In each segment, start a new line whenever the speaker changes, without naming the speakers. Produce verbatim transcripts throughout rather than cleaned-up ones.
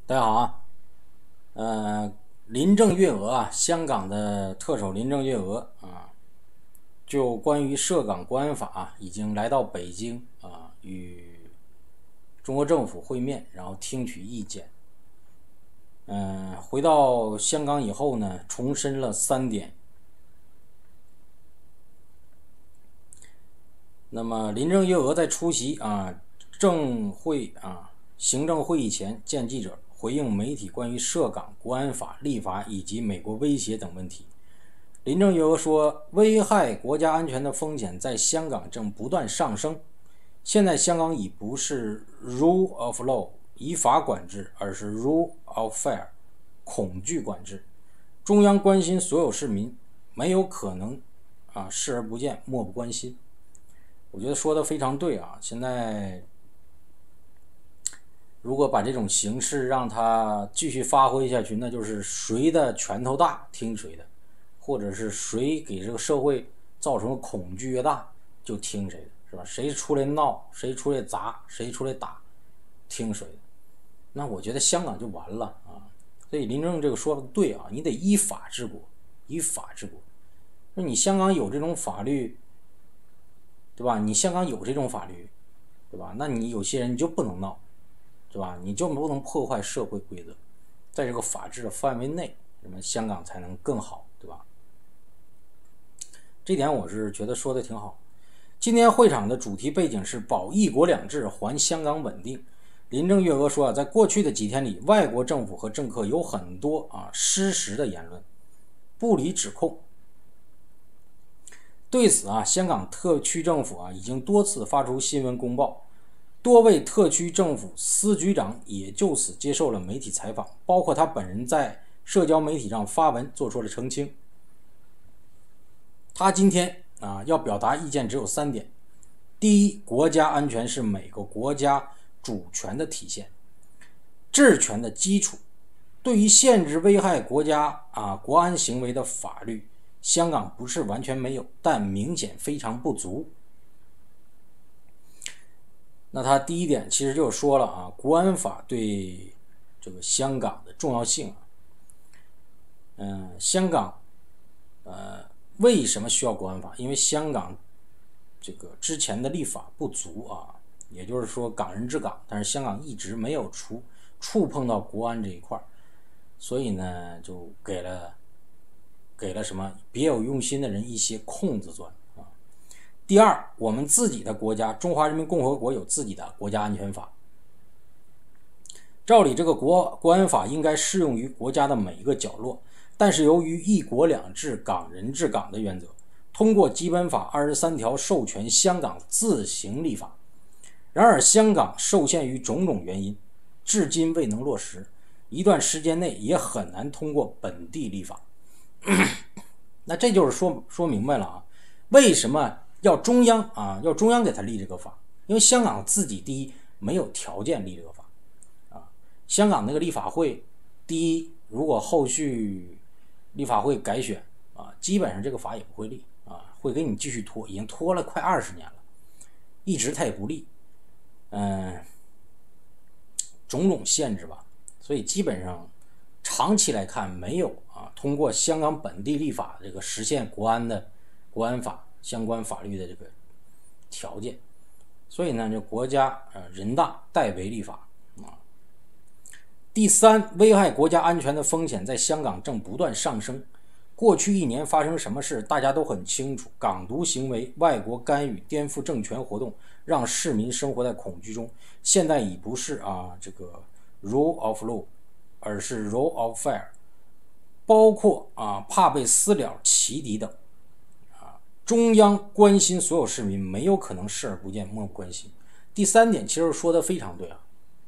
大家好啊，呃，林郑月娥啊，香港的特首林郑月娥啊，就关于涉港国安法啊，已经来到北京啊，与中国政府会面，然后听取意见。嗯、呃，回到香港以后呢，重申了三点。那么林郑月娥在出席啊政会啊行政会议前见记者，回应媒体关于涉港国安法立法以及美国威胁等问题。林郑月娥说，危害国家安全的风险在香港正不断上升。现在香港已不是 rule of law 依法管制，而是 rule of fear 恐惧管制。中央关心所有市民，没有可能啊视而不见，漠不关心。我觉得说的非常对啊！现在如果把这种形式让它继续发挥下去，那就是谁的拳头大听谁的，或者是谁给这个社会造成的恐惧越大就听谁的，是吧？谁出来闹，谁出来砸，谁出来打，听谁的。那我觉得香港就完了啊！所以林郑这个说的对啊，你得依法治国，依法治国。那你香港有这种法律，对吧？你香港有这种法律，对吧？那你有些人你就不能闹，对吧？你就不能破坏社会规则，在这个法治的范围内，那么香港才能更好，对吧？这点我是觉得说的挺好。今天会场的主题背景是保一国两制，还香港稳定。林郑月娥说啊，在过去的几天里，外国政府和政客有很多啊失实的言论，不理指控。对此啊，香港特区政府啊已经多次发出新闻公报，多位特区政府司局长也就此接受了媒体采访，包括他本人在社交媒体上发文做出了澄清。他今天啊要表达意见只有三点：第一，国家安全是每个国家主权的体现，治权的基础。对于限制危害国家啊国安行为的法律，香港不是完全没有，但明显非常不足。那他第一点其实就说了啊，国安法对这个香港的重要性啊。嗯，香港呃为什么需要国安法？因为香港这个之前的立法不足啊，也就是说港人治港，但是香港一直没有触触碰到国安这一块，所以呢就给了给了什么别有用心的人一些空子钻啊。第二，我们自己的国家中华人民共和国有自己的国家安全法，照理这个国国安法应该适用于国家的每一个角落，但是由于一国两制港人治港的原则，通过基本法二十三条授权香港自行立法。然而香港受限于种种原因，至今未能落实，一段时间内也很难通过本地立法。那这就是说说明白了啊，为什么要中央啊要中央给他立这个法？因为香港自己第一没有条件立这个法啊。香港那个立法会，第一，如果后续立法会改选啊，基本上这个法也不会立啊，会给你继续拖，已经拖了快二十年了，一直他也不立，嗯，种种限制吧，所以基本上长期来看没有啊通过香港本地立法这个实现国安的国安法相关法律的这个条件，所以呢，就国家呃人大代为立法啊。第三，危害国家安全的风险在香港正不断上升。过去一年发生什么事，大家都很清楚。港独行为、外国干预、颠覆政权活动，让市民生活在恐惧中。现在已不是啊这个 rule of law， 而是 rule of fear， 包括啊怕被私了、起底等。啊，中央关心所有市民，没有可能视而不见、漠不关心。第三点其实说的非常对啊。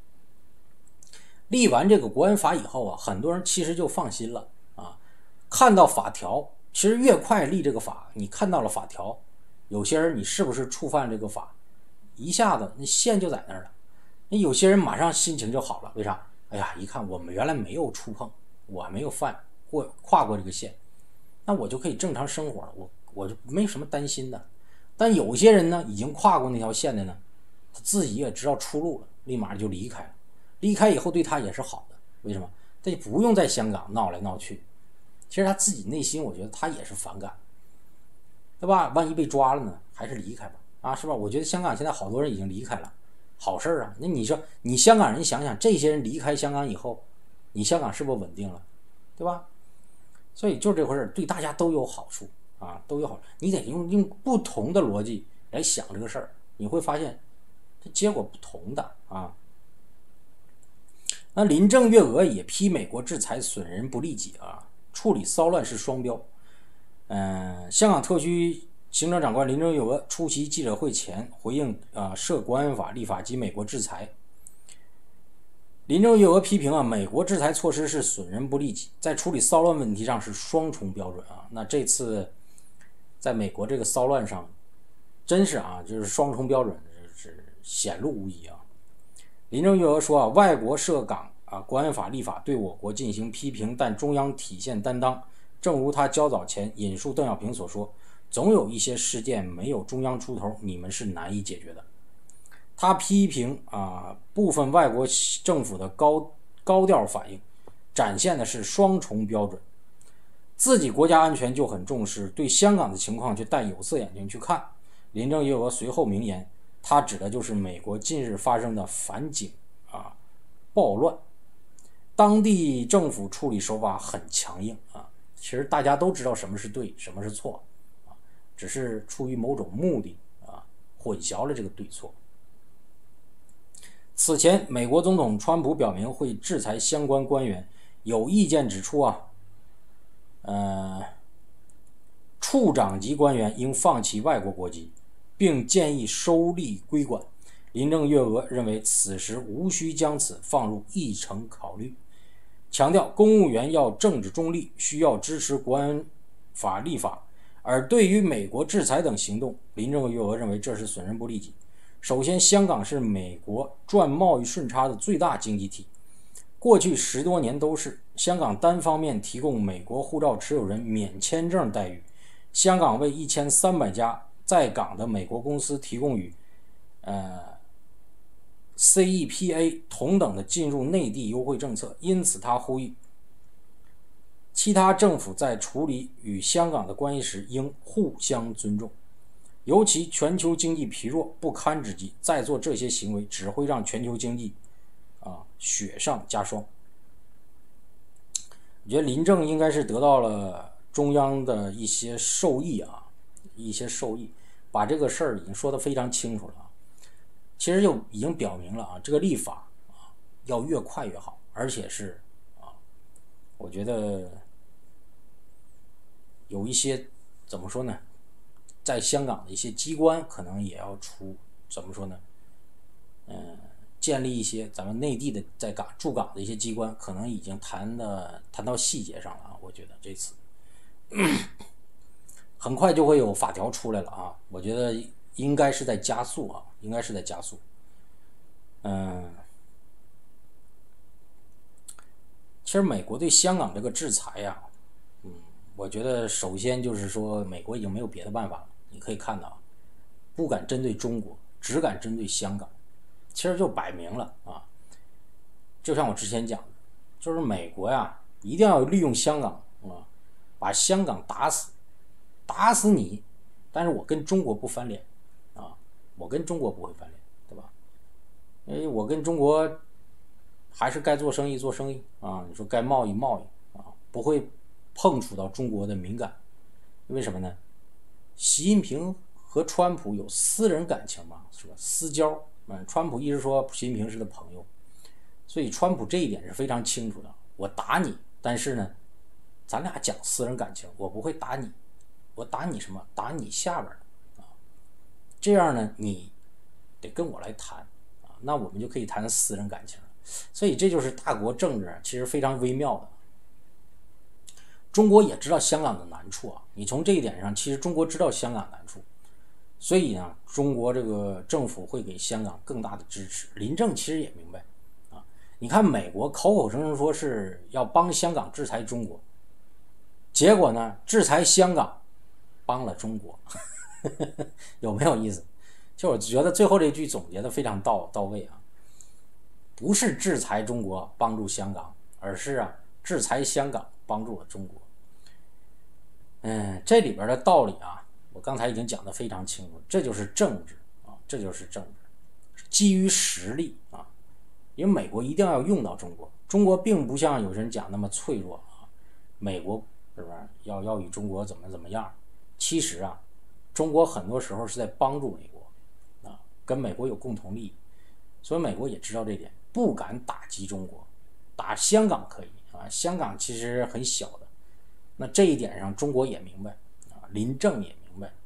立完这个国安法以后啊，很多人其实就放心了啊。看到法条，其实越快立这个法，你看到了法条，有些人你是不是触犯这个法，一下子那线就在那儿了。那有些人马上心情就好了，为啥？哎呀，一看我们原来没有触碰，我还没有犯过跨过这个线，那我就可以正常生活了，我我就没什么担心的。但有些人呢，已经跨过那条线的呢，他自己也知道出路了，立马就离开了。离开以后对他也是好的， 为什么？他就不用在香港闹来闹去。其实他自己内心，我觉得他也是反感，对吧？万一被抓了呢，还是离开吧，啊，是吧？我觉得香港现在好多人已经离开了，好事啊。那你说，你香港人想想，这些人离开香港以后，你香港是不是稳定了，对吧？所以就是这回事，对大家都有好处啊，都有好处。你得用用不同的逻辑来想这个事儿，你会发现这结果不同的啊。那林郑月娥也批美国制裁损人不利己啊，处理骚乱是双标。嗯，香港特区行政长官林郑月娥出席记者会前回应啊，涉国安法立法及美国制裁。林郑月娥批评啊，美国制裁措施是损人不利己，在处理骚乱问题上是双重标准啊。那这次在美国这个骚乱上，真是啊，就是双重标准是显露无遗啊。林郑月娥说啊，外国涉港啊，国安法立法对我国进行批评，但中央体现担当。正如他较早前引述邓小平所说，总有一些事件没有中央出头，你们是难以解决的。他批评啊，部分外国政府的高高调反应，展现的是双重标准。自己国家安全就很重视，对香港的情况却戴有色眼镜去看。林郑月娥随后明言，他指的就是美国近日发生的反警啊暴乱，当地政府处理手法很强硬啊。其实大家都知道什么是对，什么是错啊，只是出于某种目的啊，混淆了这个对错。此前，美国总统川普表明会制裁相关官员，有意见指出啊，呃，处长级官员应放弃外国国籍，并建议收利归管。林郑月娥认为此时无需将此放入议程考虑，强调公务员要政治中立，需要支持国安法立法。而对于美国制裁等行动，林郑月娥认为这是损人不利己。首先，香港是美国赚贸易顺差的最大经济体，过去十多年都是香港单方面提供美国护照持有人免签证待遇。香港为一千三百家在港的美国公司提供与呃 C E P A 同等的进入内地优惠政策，因此他呼吁其他政府在处理与香港的关系时应互相尊重。尤其全球经济疲弱不堪之际，再做这些行为只会让全球经济啊雪上加霜。我觉得林郑应该是得到了中央的一些授意啊，一些授意，把这个事儿已经说得非常清楚了啊。其实就已经表明了啊，这个立法啊要越快越好，而且是啊，我觉得有一些怎么说呢？在香港的一些机关可能也要出，怎么说呢？嗯，建立一些咱们内地的在港驻港的一些机关，可能已经谈的谈到细节上了啊。我觉得这次很快就会有法条出来了啊。我觉得应该是在加速啊，应该是在加速。嗯，其实美国对香港这个制裁呀、啊，嗯，我觉得首先就是说，美国已经没有别的办法了。你可以看到，不敢针对中国，只敢针对香港，其实就摆明了啊。就像我之前讲的，就是美国呀，一定要利用香港啊，把香港打死，打死你，但是我跟中国不翻脸啊，我跟中国不会翻脸，对吧？因为我跟中国还是该做生意做生意啊，你说该贸易贸易啊，不会碰触到中国的敏感。为什么呢？习近平和川普有私人感情嘛，是吧？私交，嗯，川普一直说习近平是他朋友，所以川普这一点是非常清楚的。我打你，但是呢，咱俩讲私人感情，我不会打你，我打你什么？打你下边啊，这样呢，你得跟我来谈啊，那我们就可以谈私人感情。所以这就是大国政治，其实非常微妙的。中国也知道香港的难处啊，你从这一点上，其实中国知道香港难处，所以呢，中国这个政府会给香港更大的支持。林郑其实也明白啊，你看美国口口声声说是要帮香港制裁中国，结果呢，制裁香港帮了中国，有没有意思？就我觉得最后这句总结的非常到到位啊，不是制裁中国帮助香港， 而是啊制裁香港，帮助了中国。嗯，这里边的道理啊，我刚才已经讲得非常清楚，这就是政治啊，这就是政治，基于实力啊，因为美国一定要用到中国，中国并不像有人讲那么脆弱啊，美国是不是要要与中国怎么怎么样？其实啊，中国很多时候是在帮助美国啊，跟美国有共同利益，所以美国也知道这点，不敢打击中国。打香港可以啊，香港其实很小的，那这一点上中国也明白啊，林郑也明白，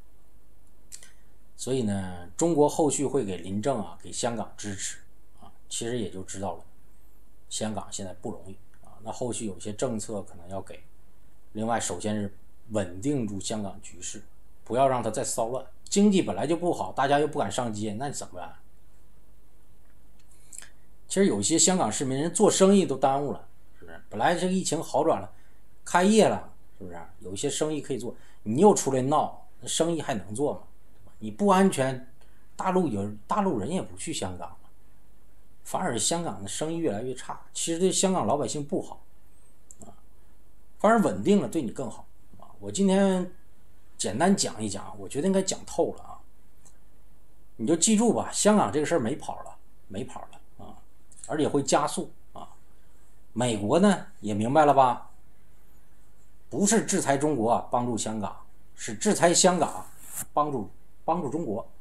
所以呢，中国后续会给林郑啊，给香港支持啊，其实也就知道了，香港现在不容易啊，那后续有些政策可能要给。另外，首先是稳定住香港局势，不要让它再骚乱。经济本来就不好，大家又不敢上街，那怎么办？其实有些香港市民人做生意都耽误了，是不是？本来这个疫情好转了，开业了，是不是？有一些生意可以做，你又出来闹，那生意还能做吗？你不安全，大陆有大陆人也不去香港了，反而香港的生意越来越差，其实对香港老百姓不好啊，反而稳定了对你更好啊。我今天简单讲一讲，我觉得应该讲透了啊。你就记住吧，香港这个事儿没跑了，没跑了。而且会加速啊！美国呢也明白了吧？不是制裁中国啊，帮助香港，是制裁香港，帮助帮助中国。